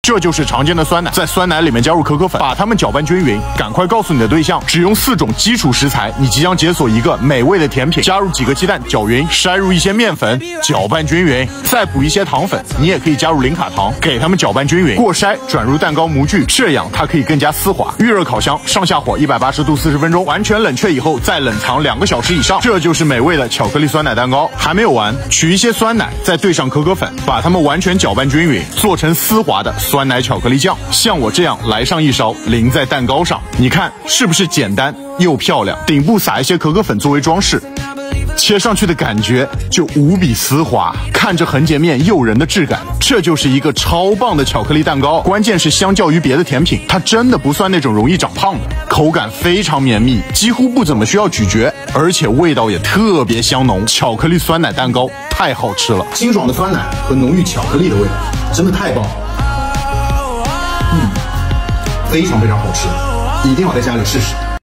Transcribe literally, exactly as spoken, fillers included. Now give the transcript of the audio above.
这就是常见的酸奶，在酸奶里面加入可可粉，把它们搅拌均匀。赶快告诉你的对象，只用四种基础食材，你即将解锁一个美味的甜品。加入几个鸡蛋，搅匀，筛入一些面粉，搅拌均匀，再补一些糖粉，你也可以加入零卡糖，给它们搅拌均匀。过筛，转入蛋糕模具，这样它可以更加丝滑。预热烤箱，上下火一百八十度四十分钟，完全冷却以后再冷藏两个小时以上，这就是美味的巧克力酸奶蛋糕。还没有完，取一些酸奶，再兑上可可粉，把它们完全搅拌均匀，做成丝滑的酸奶巧克力酱。像我这样来上一勺，淋在蛋糕上，你看是不是简单又漂亮？顶部撒一些可可粉作为装饰，切上去的感觉就无比丝滑，看着很洁面诱人的质感，这就是一个超棒的巧克力蛋糕。关键是相较于别的甜品，它真的不算那种容易长胖的，口感非常绵密，几乎不怎么需要咀嚼，而且味道也特别香浓。巧克力酸奶蛋糕太好吃了，清爽的酸奶和浓郁巧克力的味道，真的太棒了。嗯，非常非常好吃，一定要在家里试试。